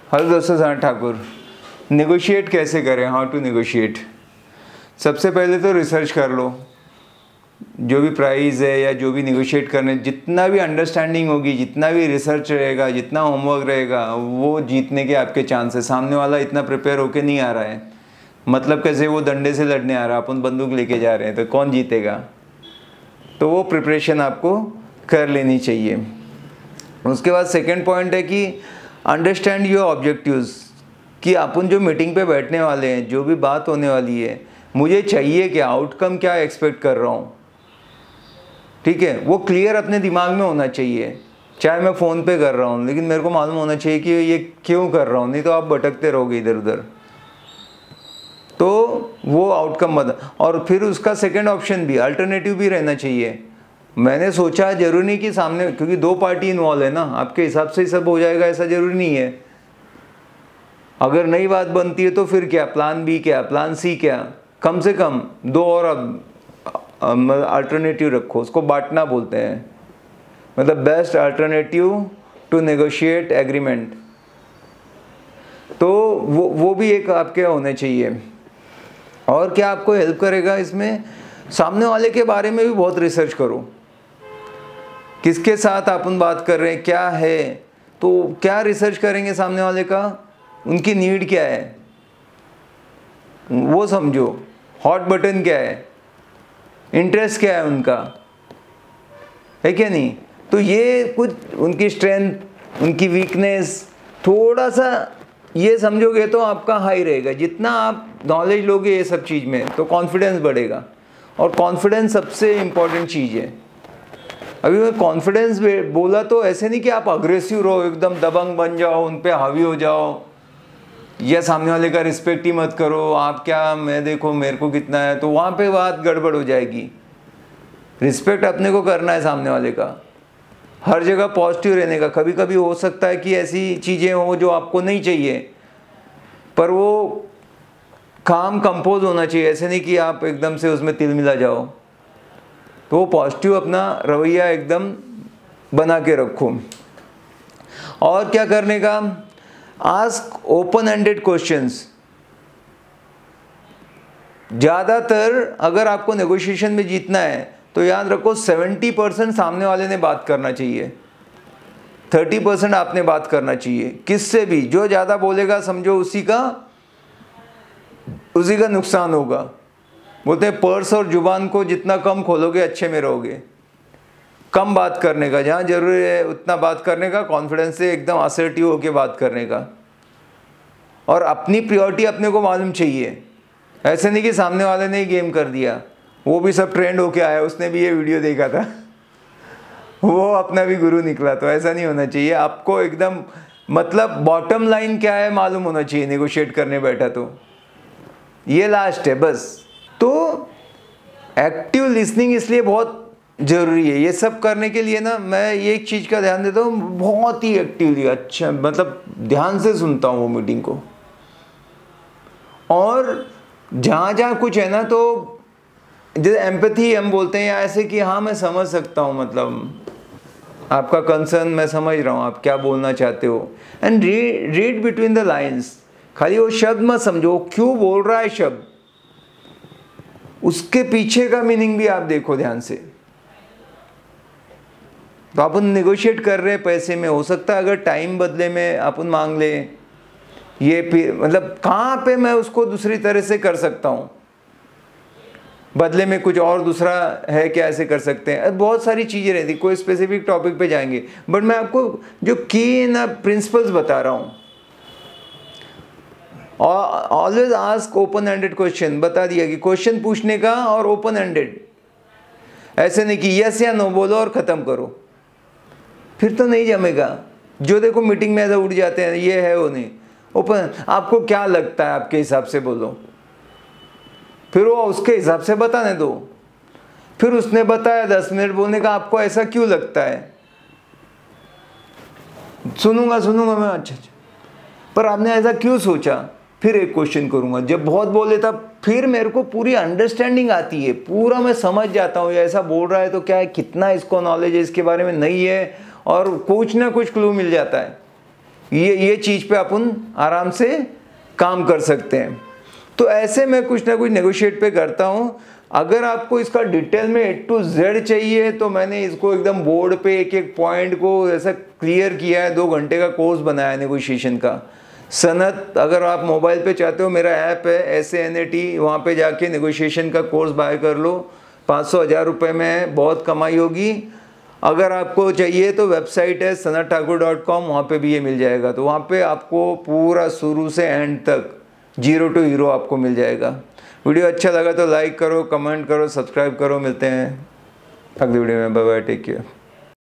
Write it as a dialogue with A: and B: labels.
A: Hello दोस्तों, sir Thakur. Negotiate कैसे करें, हाउ टू नेगोशिएट। सबसे पहले तो रिसर्च कर लो, जो भी प्राइस है या जो भी नेगोशिएट करने, जितना भी अंडरस्टैंडिंग होगी, जितना भी रिसर्च रहेगा, जितना होमवर्क रहेगा, वो जीतने के आपके चांस है। सामने वाला इतना प्रिपेयर होके नहीं आ रहा है, मतलब कैसे वो डंडे से लड़ने आ रहा है, अपन बंदूक लेके जा रहे हैं, तो कौन जीतेगा। तो वो प्रिपरेशन आपको कर लेनी चाहिए। उसके बाद सेकंड पॉइंट है कि अंडरस्टैंड योर ऑब्जेक्टिव्स, कि अपन जो मीटिंग पे बैठने वाले हैं, जो भी बात होने वाली है, मुझे चाहिए क्या, आउटकम क्या एक्सपेक्ट कर रहा हूँ, ठीक है। वो क्लियर अपने दिमाग में होना चाहिए। चाहे मैं फ़ोन पे कर रहा हूँ, लेकिन मेरे को मालूम होना चाहिए कि ये क्यों कर रहा हूँ, नहीं तो आप भटकते रहोगे इधर उधर। तो वो आउटकम बता, और फिर उसका सेकंड ऑप्शन भी, अल्टरनेटिव भी रहना चाहिए। मैंने सोचा, जरूरी नहीं कि सामने, क्योंकि दो पार्टी इन्वॉल्व है ना, आपके हिसाब से ही सब हो जाएगा ऐसा जरूरी नहीं है। अगर नई बात बनती है तो फिर क्या, प्लान बी क्या, प्लान सी क्या, कम से कम दो और अल्टरनेटिव रखो। उसको बांटना बोलते हैं, मतलब best alternative to negotiate agreement. तो वो भी एक आपके होने चाहिए। और क्या आपको हेल्प करेगा इसमें, सामने वाले के बारे में भी बहुत रिसर्च करो। किसके साथ अपन बात कर रहे हैं, क्या है, तो क्या रिसर्च करेंगे सामने वाले का, उनकी नीड क्या है वो समझो, हॉट बटन क्या है, इंटरेस्ट क्या है उनका, है क्या नहीं। तो ये कुछ उनकी स्ट्रेंथ, उनकी वीकनेस, थोड़ा सा ये समझोगे तो आपका हाई रहेगा। जितना आप नॉलेज लोगे ये सब चीज़ में, तो कॉन्फिडेंस बढ़ेगा। और कॉन्फिडेंस सबसे इम्पॉर्टेंट चीज़ है। अभी मैं कॉन्फिडेंस बोला तो ऐसे नहीं कि आप अग्रेसिव रहो, एकदम दबंग बन जाओ, उन पे हावी हो जाओ, या सामने वाले का रिस्पेक्ट ही मत करो, आप क्या मैं देखो मेरे को कितना है, तो वहाँ पे बात गड़बड़ हो जाएगी। रिस्पेक्ट अपने को करना है सामने वाले का, हर जगह पॉजिटिव रहने का। कभी कभी हो सकता है कि ऐसी चीज़ें हो जो आपको नहीं चाहिए, पर वो काम कंपोज होना चाहिए। ऐसे नहीं कि आप एकदम से उसमें तिल मिला जाओ। तो वो पॉजिटिव अपना रवैया एकदम बना के रखो। और क्या करने का, आस्क ओपन एंडेड क्वेश्चंस। ज़्यादातर अगर आपको नेगोशिएशन में जीतना है तो याद रखो 70% सामने वाले ने बात करना चाहिए, 30% आपने बात करना चाहिए। किससे भी, जो ज़्यादा बोलेगा समझो उसी का नुकसान होगा। बोलते हैं पर्स और जुबान को जितना कम खोलोगे अच्छे में रहोगे। कम बात करने का, जहाँ जरूरी है उतना बात करने का, कॉन्फिडेंस से एकदम असर्टिव होकर बात करने का। और अपनी प्रायोरिटी अपने को मालूम चाहिए। ऐसे नहीं कि सामने वाले ने ही गेम कर दिया, वो भी सब ट्रेंड होके आया, उसने भी ये वीडियो देखा था, वो अपना भी गुरु निकला। तो ऐसा नहीं होना चाहिए। आपको एकदम मतलब बॉटम लाइन क्या है मालूम होना चाहिए नेगोशिएट करने बैठा तो, ये लास्ट है बस। तो एक्टिव लिसनिंग इसलिए बहुत ज़रूरी है। ये सब करने के लिए ना मैं ये एक चीज़ का ध्यान देता हूँ, बहुत ही एक्टिवली, अच्छा मतलब ध्यान से सुनता हूँ वो मीटिंग को। और जहाँ जहाँ कुछ है ना, तो जैसे एम्पैथी हम बोलते हैं, या ऐसे कि हाँ मैं समझ सकता हूँ, मतलब आपका कंसर्न मैं समझ रहा हूँ, आप क्या बोलना चाहते हो। And read between the lines. खाली वो शब्द मत समझो, क्यों बोल रहा है शब्द, उसके पीछे का मीनिंग भी आप देखो ध्यान से। तो अपन नेगोशिएट कर रहे हैं पैसे में, हो सकता है अगर टाइम बदले में अपन मांग ले, ये मतलब कहाँ पे मैं उसको दूसरी तरह से कर सकता हूँ, बदले में कुछ और दूसरा है क्या, ऐसे कर सकते हैं। बहुत सारी चीज़ें रहती, कोई स्पेसिफिक टॉपिक पे जाएंगे, बट मैं आपको जो की ना प्रिंसिपल्स बता रहा हूँ। और always ask open ended question, बता दिया कि क्वेश्चन पूछने का, और ओपन एंडेड। ऐसे नहीं कि यस या नो बोलो और ख़त्म करो, फिर तो नहीं जमेगा। जो देखो मीटिंग में ऐसा उठ जाते हैं, ये है वो नहीं। ओपन, आपको क्या लगता है आपके हिसाब से बोलो, फिर वो उसके हिसाब से बताने दो। फिर उसने बताया 10 मिनट बोलने का, आपको ऐसा क्यों लगता है, सुनूंगा मैं, अच्छा, पर आपने ऐसा क्यों सोचा। फिर एक क्वेश्चन करूंगा, जब बहुत बोल लेता फिर मेरे को पूरी अंडरस्टैंडिंग आती है, पूरा मैं समझ जाता हूँ ये ऐसा बोल रहा है तो क्या है, कितना इसको नॉलेज है इसके बारे में नहीं है, और कुछ ना कुछ क्लू मिल जाता है। ये चीज़ पे अपन आराम से काम कर सकते हैं। तो ऐसे मैं कुछ ना कुछ नेगोशिएट पे करता हूँ। अगर आपको इसका डिटेल में A to Z चाहिए तो मैंने इसको एकदम बोर्ड पे एक एक पॉइंट को ऐसा क्लियर किया है, 2 घंटे का कोर्स बनाया है नेगोशिएशन का। सनत, अगर आप मोबाइल पे चाहते हो, मेरा ऐप है SANAT, वहाँ पे जाके नेगोशिएशन का कोर्स बाय कर लो, 500-1000 रुपये में बहुत कमाई होगी। अगर आपको चाहिए तो वेबसाइट है sanatthakor.com, वहाँ पे भी ये मिल जाएगा। तो वहाँ पे आपको पूरा शुरू से एंड तक 0 to हीरो आपको मिल जाएगा। वीडियो अच्छा लगा तो लाइक करो, कमेंट करो, सब्सक्राइब करो। मिलते हैं अगली वीडियो में। Bye bye, take care.